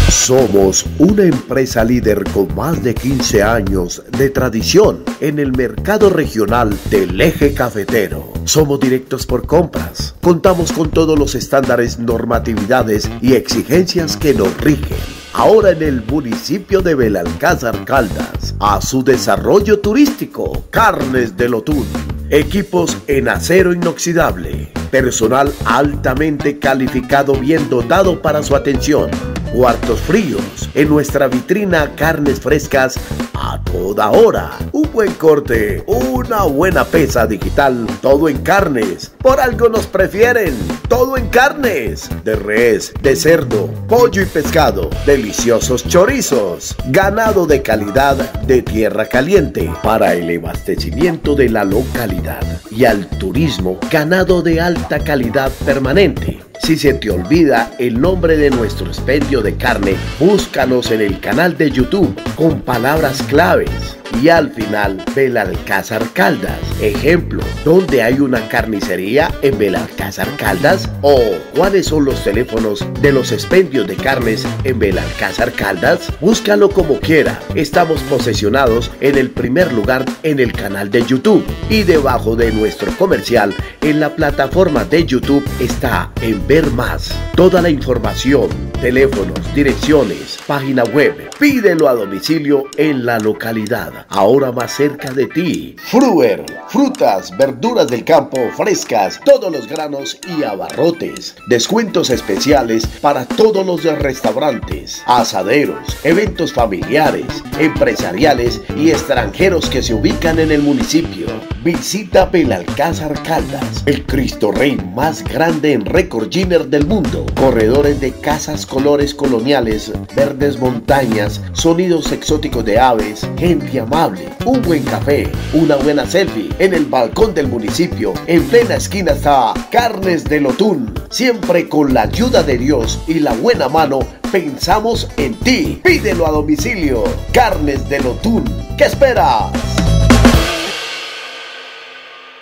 Somos una empresa líder con más de 15 años de tradición en el mercado regional del eje cafetero. Somos directos por compras. Contamos con todos los estándares, normatividades y exigencias que nos rigen. Ahora en el municipio de Belalcázar Caldas, a su desarrollo turístico, Carnes del Otún. Equipos en acero inoxidable, personal altamente calificado bien dotado para su atención, cuartos fríos, en nuestra vitrina carnes frescas a toda hora, un buen corte, una buena pesa digital, todo en carnes, por algo nos prefieren, todo en carnes, de res, de cerdo, pollo y pescado, deliciosos chorizos, ganado de calidad de tierra caliente, para el abastecimiento de la localidad y al turismo, ganado de alta calidad permanente. Si se te olvida el nombre de nuestro expendio de carne, búscanos en el canal de YouTube con palabras claves. Y al final, Belalcázar Caldas. Ejemplo, ¿dónde hay una carnicería en Belalcázar Caldas? ¿O cuáles son los teléfonos de los expendios de carnes en Belalcázar Caldas? Búscalo como quiera. Estamos posicionados en el primer lugar en el canal de YouTube. Y debajo de nuestro comercial, en la plataforma de YouTube, está en Ver Más. Toda la información, teléfonos, direcciones, página web. Pídelo a domicilio en la localidad, ahora más cerca de ti. Fruer, frutas, verduras del campo frescas, todos los granos y abarrotes. Descuentos especiales para todos los restaurantes, asaderos, eventos familiares, empresariales y extranjeros que se ubican en el municipio. Visita Belalcázar Caldas, el Cristo Rey más grande en récord Giner del mundo. Corredores de casas, colores coloniales, verdes montañas, sonidos exóticos de aves, gente amable, un buen café, una buena selfie en el balcón del municipio. En plena esquina está Carnes del Otún. Siempre con la ayuda de Dios y la buena mano, pensamos en ti. Pídelo a domicilio. Carnes del Otún. ¿Qué esperas?